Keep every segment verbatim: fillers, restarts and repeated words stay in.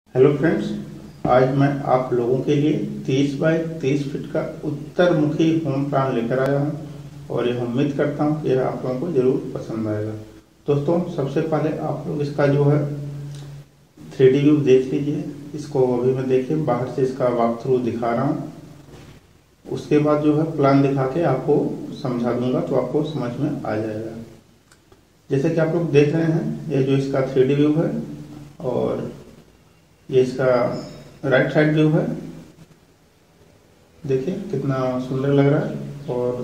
Hello friends, आज मैं आप लोगों के लिए तीस बाई तीस फीट का उत्तरमुखी होम प्लान लेकर आया हूं और यह उम्मीद करता हूं कि यह आप लोगों को जरूर पसंद आएगा। दोस्तों, सबसे पहले आप लोग इसका जो है थ्री डी व्यू देख लीजिए। इसको अभी मैं देखिए बाहर से इसका वॉक थ्रू दिखा रहा हूँ। उसके बाद जो है प्लान दिखा के आपको समझा दूंगा तो आपको समझ में आ जाएगा। जैसे कि आप लोग देख रहे हैं, ये जो इसका थ्री डी व्यू है और ये इसका राइट साइड व्यू है। देखिए कितना सुंदर लग रहा है। और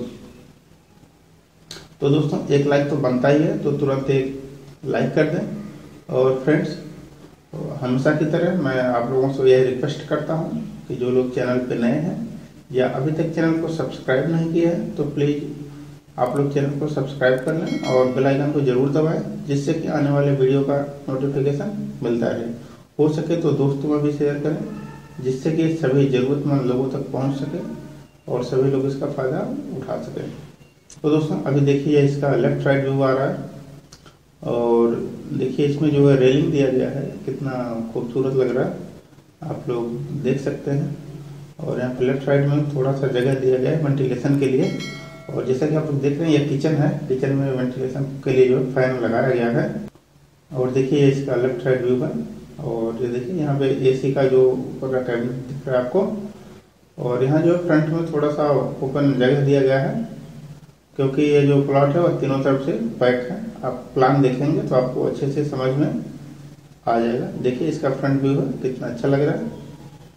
तो दोस्तों, एक लाइक तो बनता ही है, तो तुरंत एक लाइक कर दें। और फ्रेंड्स, हमेशा की तरह मैं आप लोगों से यह रिक्वेस्ट करता हूं कि जो लोग चैनल पे नए हैं या अभी तक चैनल को सब्सक्राइब नहीं किया है तो प्लीज़ आप लोग चैनल को सब्सक्राइब कर लें और बेल आइकन को जरूर दबाएं, जिससे कि आने वाले वीडियो का नोटिफिकेशन मिलता रहे। हो सके तो दोस्तों में भी शेयर करें, जिससे कि सभी ज़रूरतमंद लोगों तक पहुंच सके और सभी लोग इसका फ़ायदा उठा सकें। तो दोस्तों, अभी देखिए इसका लेफ्ट राइट व्यू आ रहा है और देखिए इसमें जो है रेलिंग दिया गया है, कितना खूबसूरत लग रहा है, आप लोग देख सकते हैं। और यहाँ पे लेफ्ट साइड में थोड़ा सा जगह दिया गया है वेंटिलेशन के लिए। और जैसा कि आप लोग देख रहे हैं, ये किचन है। किचन में वेंटिलेशन के लिए जो फैन लगाया गया है। और देखिए इसका लेफ्ट साइड व्यू है। और ये देखिए यहाँ पे एसी का जो ऊपर का कैबिनेट दिख रहा है आपको। और यहाँ जो फ्रंट में थोड़ा सा ओपन जगह दिया गया है, क्योंकि ये जो प्लॉट है वो तीनों तरफ से पैक है। आप प्लान देखेंगे तो आपको अच्छे से समझ में आ जाएगा। देखिए इसका फ्रंट व्यू है, कितना अच्छा लग रहा है।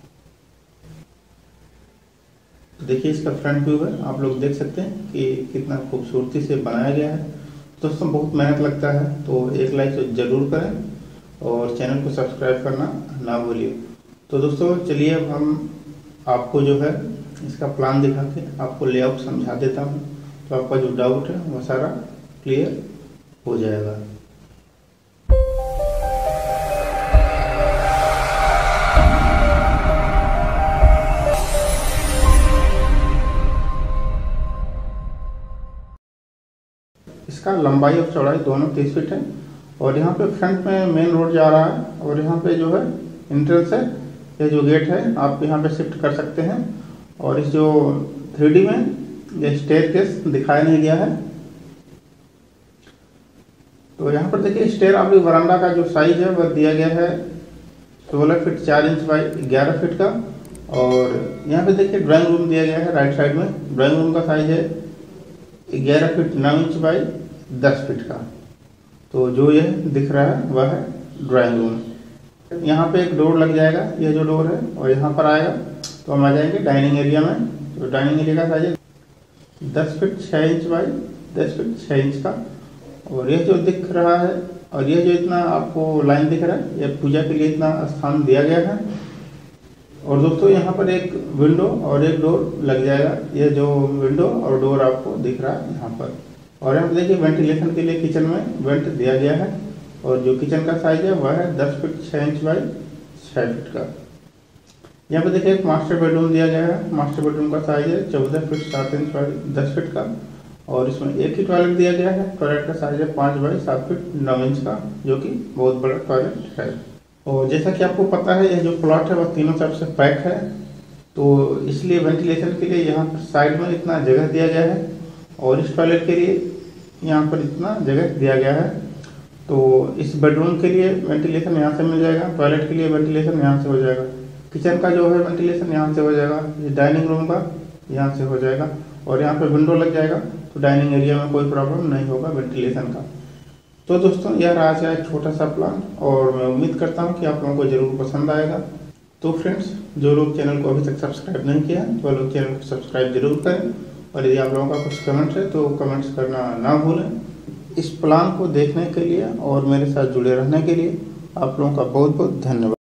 तो देखिए इसका फ्रंट व्यू है, आप लोग देख सकते हैं कि कितना खूबसूरती से बनाया गया है। दोस्तों, बहुत मेहनत लगता है, तो एक लाइक तो जरूर करें और चैनल को सब्सक्राइब करना ना भूलिए। तो दोस्तों, चलिए अब हम आपको जो है इसका प्लान दिखा के आपको लेआउट समझा देता हूँ, तो आपका जो डाउट है वो सारा क्लियर हो जाएगा। इसका लंबाई और चौड़ाई दोनों तीस फीट है। और यहाँ पे फ्रंट में मेन रोड जा रहा है और यहाँ पे जो है एंट्रेंस है। ये जो गेट है आप यहाँ पे शिफ्ट कर सकते हैं। और इस जो थ्री डी में ये स्टेयरकेस दिखाया नहीं गया है। तो यहाँ पर देखिए स्टेयर आपके वरांडा का जो साइज है वह दिया गया है सोलह फीट चार इंच बाई ग्यारह फीट का। और यहाँ पे देखिए ड्राइंग रूम दिया गया है राइट साइड में। ड्राइंग रूम का साइज है ग्यारह फीट नौ इंच बाई दस फीट का। तो जो ये दिख रहा है वह है ड्राइंग रूम। यहाँ पे एक डोर लग जाएगा, ये जो डोर है और यहाँ पर आएगा तो हम आ जाएंगे डाइनिंग एरिया में। तो डाइनिंग एरिया का साइज है दस फीट छः इंच बाई दस फीट छः इंच का। और ये जो दिख रहा है और ये जो इतना आपको लाइन दिख रहा है, ये पूजा के लिए इतना स्थान दिया गया है। और दोस्तों, यहाँ पर एक विंडो और एक डोर लग जाएगा। ये जो विंडो और डोर आपको दिख रहा है यहाँ पर। और यहाँ पर देखिए वेंटिलेशन के लिए किचन में वेंट दिया गया है। और जो किचन का साइज है वह है दस फीट छः इंच बाई छः फीट का। यहाँ पे देखिए एक मास्टर बेडरूम दिया गया है। मास्टर बेडरूम का साइज है चौदह फीट सात इंच बाई दस फीट का। और इसमें एक ही टॉयलेट दिया गया है। टॉयलेट का साइज है पाँच बाई सात फीट नौ इंच का, जो कि बहुत बड़ा टॉयलेट है। और जैसा कि आपको पता है, यह जो प्लॉट है वह तीनों तरफ से पैक है, तो इसलिए वेंटिलेशन के लिए यहाँ पर साइड में इतना जगह दिया गया है। और इस टॉयलेट के लिए यहाँ पर इतना जगह दिया गया है। तो इस बेडरूम के लिए वेंटिलेशन यहाँ से मिल जाएगा, टॉयलेट के लिए वेंटिलेशन यहाँ से हो जाएगा, किचन का जो है वेंटिलेशन यहाँ से हो जाएगा, ये डाइनिंग रूम का यहाँ से हो जाएगा। और यहाँ पे विंडो लग जाएगा, तो डाइनिंग एरिया में कोई प्रॉब्लम नहीं होगा वेंटिलेशन का। तो दोस्तों, यह रहा है एक छोटा सा प्लान और मैं उम्मीद करता हूँ कि आप लोगों को जरूर पसंद आएगा। तो फ्रेंड्स, जो लोग चैनल को अभी तक सब्सक्राइब नहीं किया है तो वह लोग चैनल को सब्सक्राइब जरूर करें। और यदि आप लोगों का कुछ कमेंट है तो कमेंट्स करना ना भूलें। इस प्लान को देखने के लिए और मेरे साथ जुड़े रहने के लिए आप लोगों का बहुत बहुत धन्यवाद।